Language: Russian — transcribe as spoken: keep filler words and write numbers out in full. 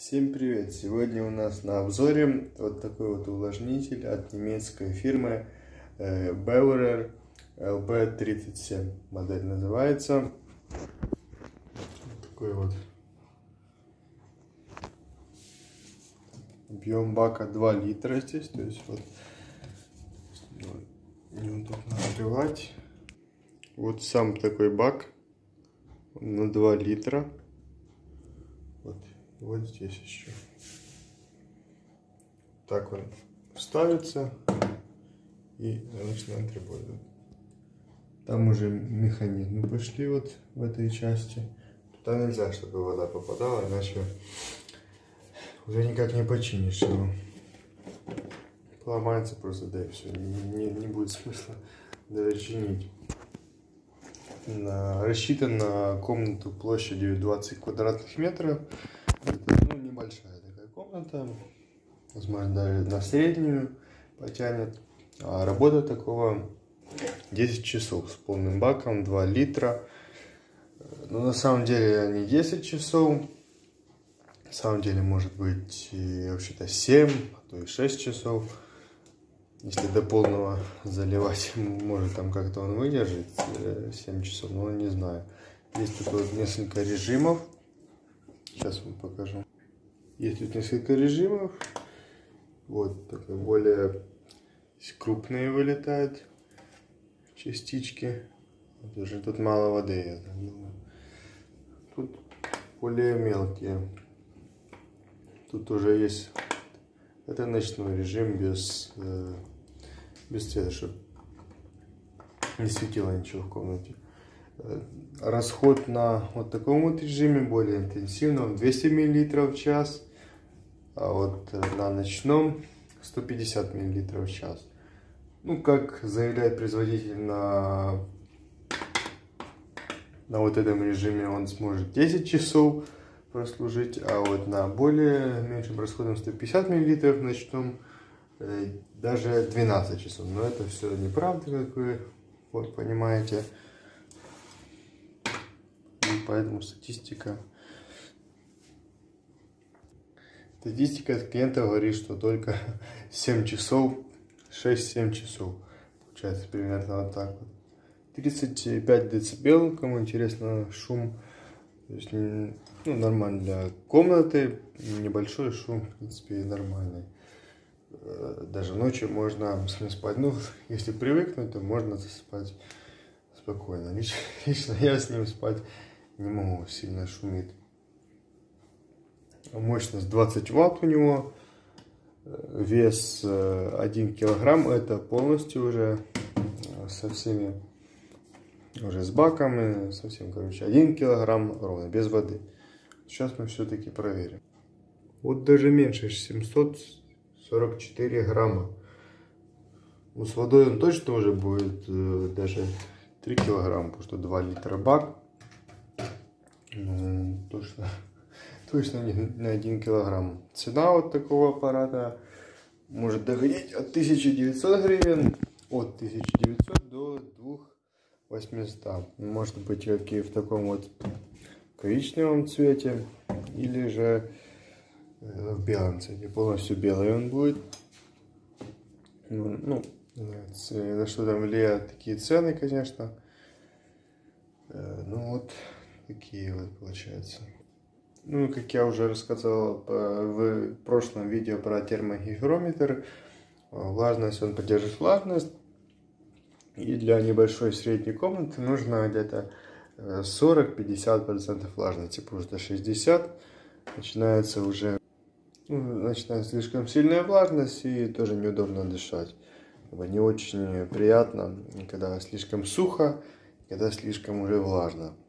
Всем привет! Сегодня у нас на обзоре вот такой вот увлажнитель от немецкой фирмы Beurer эл би тридцать семь. Модель называется. Вот такой вот. Объем бака два литра здесь, то есть вот неудобно открывать. Вот сам такой бак на два литра. Вот, вот здесь еще. Так он ставится и начинает работать. Там уже механизмы пошли вот в этой части. Туда нельзя, чтобы вода попадала, иначе уже никак не починишь его. Поломается просто, да и все. Не, не будет смысла даже чинить. На, рассчитан на комнату площадью двадцать квадратных метров. Это, ну, небольшая такая комната. Возможно, даже на среднюю потянет. А работа такого десять часов с полным баком, два литра. Но на самом деле не десять часов. На самом деле может быть вообще-то семь, а то и шесть часов. Если до полного заливать, может там как-то он выдержит семь часов, но не знаю. Есть тут вот несколько режимов. Сейчас вам покажу. Есть тут несколько режимов. Вот такие более крупные вылетают частички. Вот уже тут мало воды, я так думаю. Тут более мелкие. Тут уже есть. Это ночной режим без, э, без цвета, чтобы не светило ничего в комнате. Расход на вот таком вот режиме более интенсивном двести миллилитров в час, а вот на ночном сто пятьдесят миллилитров в час. Ну, как заявляет производитель, на, на вот этом режиме он сможет десять часов прослужить, а вот на более меньшим расходом сто пятьдесят миллилитров ночном э, даже двенадцать часов. Но это все неправда, как вы вот понимаете. И поэтому статистика статистика от клиента говорит, что только семь часов, шесть-семь часов. Получается примерно вот так вот. тридцать пять децибел, кому интересно, шум. То есть, ну, нормально для комнаты, небольшой шум, в принципе, нормальный. Даже ночью можно с ним спать. Ну, если привыкнуть, то можно спать спокойно. Лично, лично я с ним спать не могу, сильно шумит. Мощность двадцать ватт у него. Вес один килограмм. Это полностью уже со всеми, уже с баком, совсем, короче, один килограмм ровно, без воды. Сейчас мы все-таки проверим. Вот даже меньше, семьсот сорок четыре грамма. Ну, с водой он точно уже будет э, даже три килограмма, потому что два литра бак. Ну, точно, точно не на один килограмм. Цена вот такого аппарата может доходить от тысячи девятисот гривен, от тысячи девятисот до двух тысяч восьмисот. Может быть, как и в таком вот коричневом цвете, или же в белом цвете. Полностью белый он будет. Ну, на что там влияют такие цены, конечно. Ну вот такие вот получаются. Ну, как я уже рассказал в прошлом видео про термогигрометр, влажность, он поддерживает влажность. И для небольшой средней комнаты нужно где-то сорок-пятьдесят процентов влажности, потому что шестьдесят начинается уже, ну, начинается слишком сильная влажность и тоже неудобно дышать. Не очень приятно, когда слишком сухо, когда слишком уже влажно.